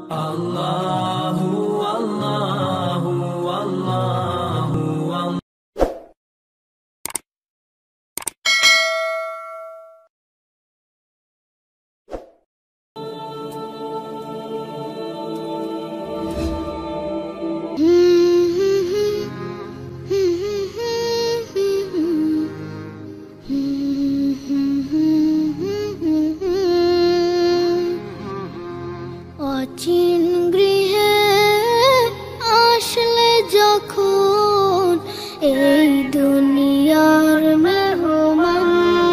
Allahu Allahu Allahu অচিন গৃহে আসলে যখন এই দুনিয়ার মেহমান,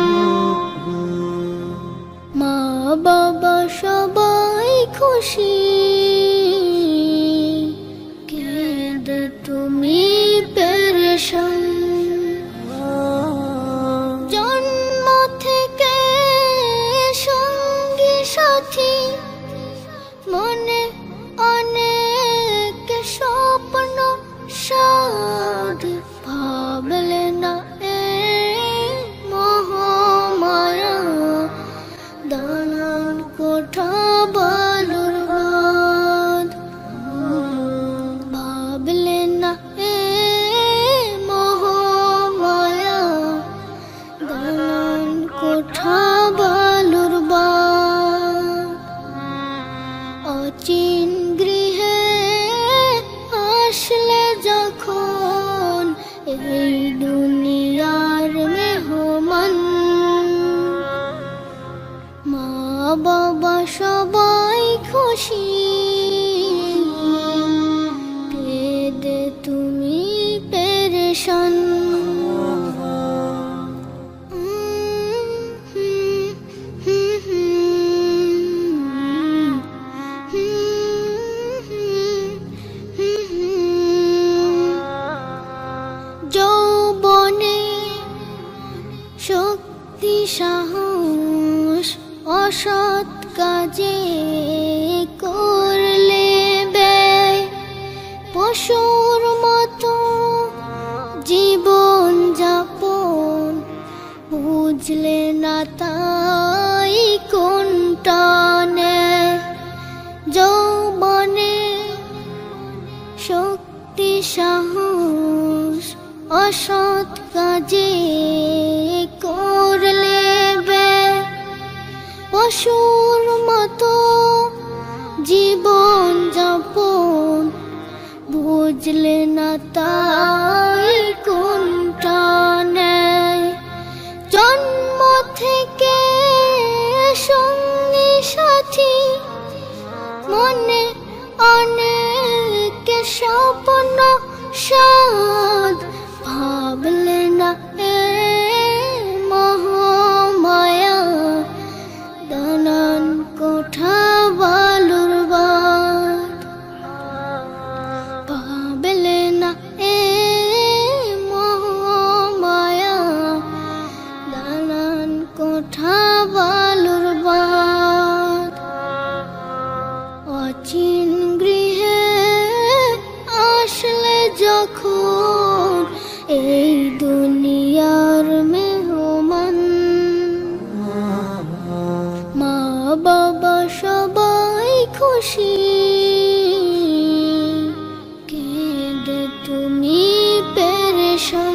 মা বাবা সবাই খুশি, কেঁদে তুমি পেরেশান। জন্ম থেকে সঙ্গী সাথী, মনে অনেক স্বপ্ন সাদ, ভাবলে না এ মহামায়া, দালান কোঠা বালুর বাঁধ। ভাবলে না এ মহামায়া, দালান কোঠা বালুর বাঁধ। অচিন গৃহে আসলে যখন এই দুনিয়ার মেহমান, মা বাবা সবাই খুশি, কেঁদে তুমি পেরেশান। যৌবনে শক্তি সাহস, অসৎ কাজে করলে ব্যয়, পশুর মতো জীবন যাপন, বুঝলে না তাই কোনটা নেয়। যৌবনে শক্তি সাহস, অসৎ কাজে করলে ব্যয়, পশুর মতো জীবন যাপন, বুঝলে না তাই কোনটা নেয়। জন্ম থেকে সঙ্গী সাথী, মনে অনেক স্বপ্ন সাদ, ভাবলে না এ মহামায়া, দালান কোঠা বালুর বাঁধ। ভাবলে না এ মহামায়া, দালান কোঠা বালুর বাঁধ। অচিন গৃহে আসলে যখন এই দুনিয়ার মেহমান, মা বাবা সবাই খুশি, কেঁদে তুমি পেরেশান।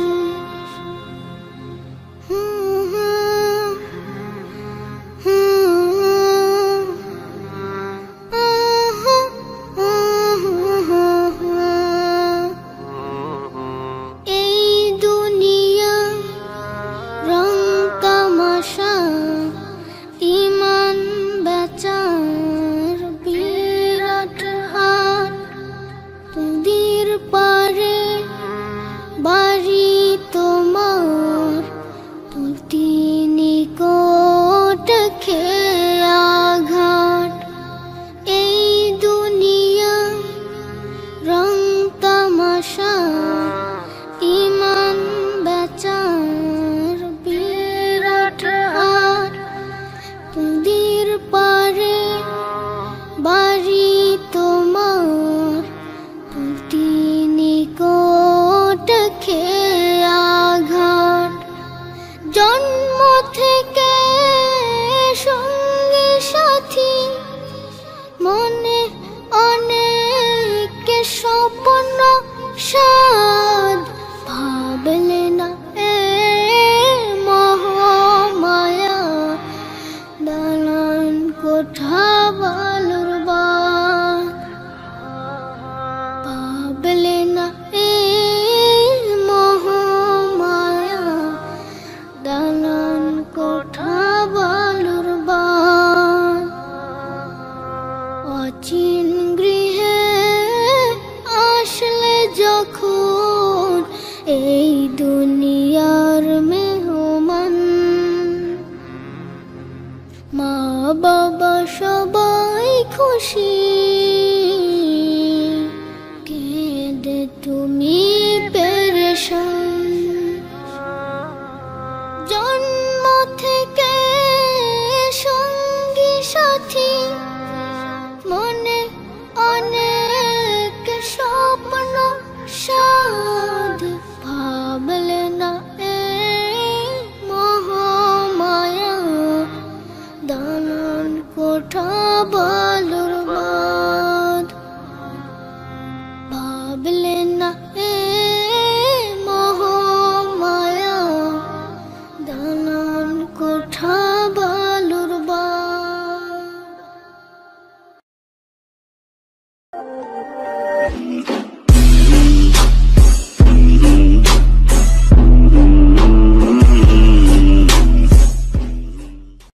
ইমান বেচার বিরাট হাট, নদীর পারে বাড়ি তোমার, তুলতি নিকট খেয়া ঘাট। এই দুনিয়া রং তামাশা, ইমান বেচার বিরাট হাট, নদীর পারে বাড়ি তোমার, তুলতি নিকট খেয়া ঘাট। জন্ম থেকে সঙ্গী সাথী, মনে অচিন গৃহে আসলে যখন এই দুনিয়ার মেহমান, মা বাবা সবাই খুশি